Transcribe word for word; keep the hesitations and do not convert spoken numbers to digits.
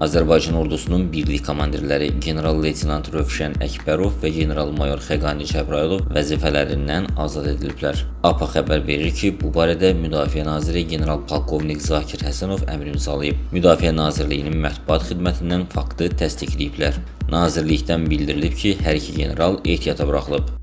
Azərbaycan ordusunun birlik komandirləri general-leytenant Rövşən Əkbərov və general-mayor Xəqani Cəbrayılov vəzifələrindən azad ediliblər. A P A xəbər verir ki, bu barədə Müdafiə naziri general-polkovnik Zakir Həsənov əmr imzalayıb. Müdafiə Nazirliyinin mətbuat xidmətindən faktı təsdiqləyiblər. Nazirlikdən bildirilib ki, hər iki general ehtiyata buraxılıb.